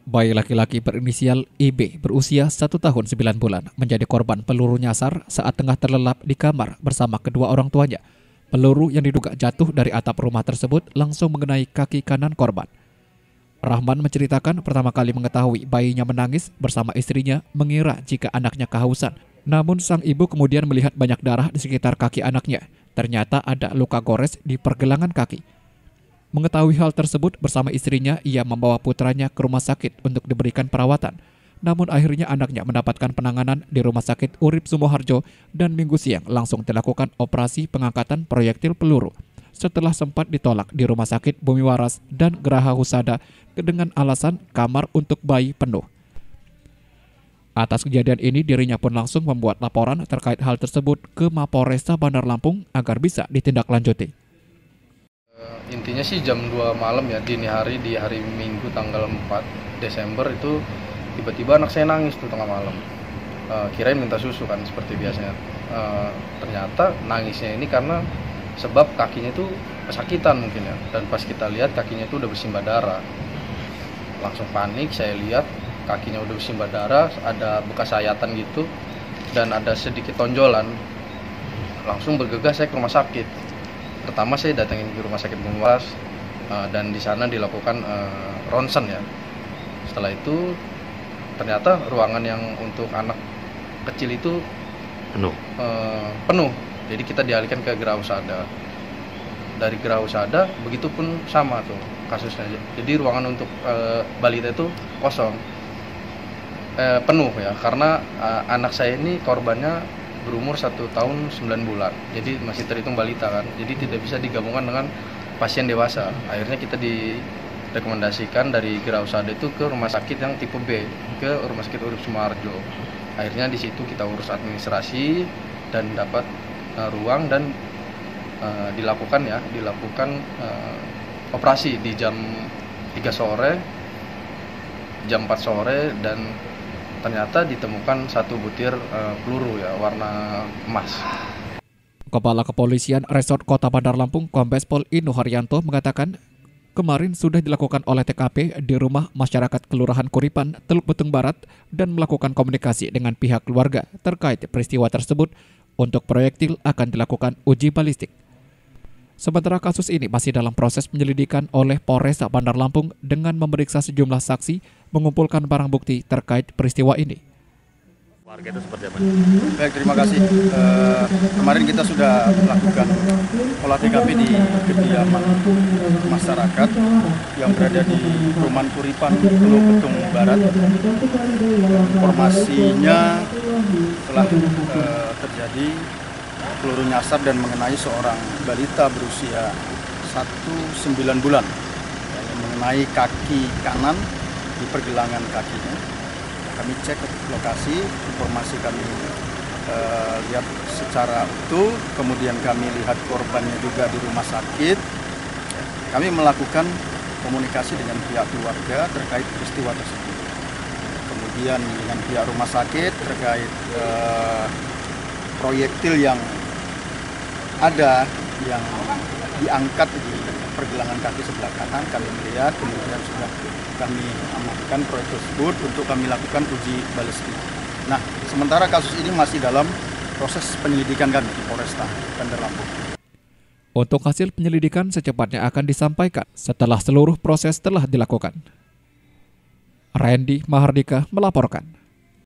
Bayi laki-laki berinisial IB berusia 1 tahun 9 bulan menjadi korban peluru nyasar saat tengah terlelap di kamar bersama kedua orang tuanya. Peluru yang diduga jatuh dari atap rumah tersebut langsung mengenai kaki kanan korban. Rahman menceritakan pertama kali mengetahui bayinya menangis bersama istrinya mengira jika anaknya kehausan. Namun sang ibu kemudian melihat banyak darah di sekitar kaki anaknya. Ternyata ada luka gores di pergelangan kaki. Mengetahui hal tersebut bersama istrinya, ia membawa putranya ke rumah sakit untuk diberikan perawatan. Namun akhirnya anaknya mendapatkan penanganan di Rumah Sakit Urip Sumoharjo dan Minggu siang langsung dilakukan operasi pengangkatan proyektil peluru. Setelah sempat ditolak di Rumah Sakit Bumi Waras dan Geraha Husada dengan alasan kamar untuk bayi penuh. Atas kejadian ini dirinya pun langsung membuat laporan terkait hal tersebut ke Mapolresta Bandar Lampung agar bisa ditindaklanjuti. Intinya sih jam 2 malam ya, dini hari di hari Minggu tanggal 4 Desember itu tiba-tiba anak saya nangis tuh tengah malam. Kirain minta susu kan seperti biasanya. Ternyata nangisnya ini karena sebab kakinya itu kesakitan mungkin ya. Dan pas kita lihat kakinya itu udah bersimbah darah. Langsung panik, saya lihat kakinya udah bersimbah darah, ada bekas sayatan gitu dan ada sedikit tonjolan. Langsung bergegas saya ke rumah sakit. Pertama saya datangin ke Rumah Sakit Bumi Waras dan di sana dilakukan ronsen ya. Setelah itu ternyata ruangan yang untuk anak kecil itu penuh. Jadi kita dialihkan ke Geraha Husada. Dari Geraha Husada begitu pun sama tuh kasusnya. Jadi ruangan untuk balita itu kosong, penuh ya, karena anak saya ini korbannya berumur 1 tahun 9 bulan, jadi masih terhitung balita kan, jadi tidak bisa digabungkan dengan pasien dewasa. Akhirnya kita direkomendasikan dari Geraha Husada itu ke rumah sakit yang tipe B, ke Rumah Sakit Urip Sumoharjo. Akhirnya di situ kita urus administrasi dan dapat ruang dan dilakukan operasi di jam 3 sore, jam 4 sore dan ternyata ditemukan 1 butir peluru ya warna emas. Kepala Kepolisian Resort Kota Bandar Lampung Kombes Pol Inu Haryanto mengatakan kemarin sudah dilakukan oleh TKP di rumah masyarakat Kelurahan Kuripan, Teluk Betung Barat dan melakukan komunikasi dengan pihak keluarga terkait peristiwa tersebut. Untuk proyektil akan dilakukan uji balistik. Sementara kasus ini masih dalam proses penyelidikan oleh Polresta Bandar Lampung dengan memeriksa sejumlah saksi mengumpulkan barang bukti terkait peristiwa ini. Warga itu seperti apa? Baik, terima kasih. Kemarin kita sudah melakukan olah TKP di kediaman masyarakat yang berada di Perumahan Kuripan, Teluk Betung Barat. Informasinya telah terjadi peluru nyasar dan mengenai seorang balita berusia 9 bulan yang mengenai kaki kanan di pergelangan kakinya. Kami cek ke lokasi, informasi kami lihat secara utuh, kemudian kami lihat korbannya juga di rumah sakit. Kami melakukan komunikasi dengan pihak keluarga terkait peristiwa tersebut. Kemudian dengan pihak rumah sakit terkait proyektil yang ada yang diangkat di pergelangan kaki sebelah kanan, kami melihat, kemudian sudah kami amankan proyek tersebut untuk kami lakukan uji balistik. Nah, sementara kasus ini masih dalam proses penyelidikan kami di Polresta Bandar Lampung. Untuk hasil penyelidikan secepatnya akan disampaikan setelah seluruh proses telah dilakukan. Randy Mahardika melaporkan.